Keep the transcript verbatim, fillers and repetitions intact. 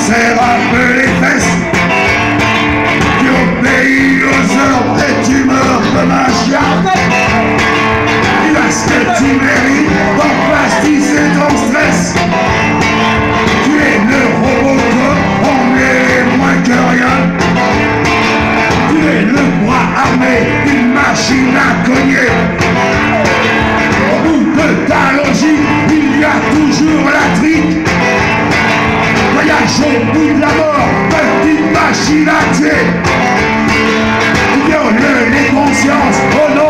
serre un peu les fesses. Tu obéis aux ordres et tu meurs comme un chien. Tu as ce que tu mérites dans pastisser ton stress. Tu es le Robocop, on est moins que rien. Tu es le bras armé d'une machine à cogner. Au bout de ta logique, il y a toujours la trique. Voyage au bout de la mort, petite machine à tuer. Viole les consciences au nom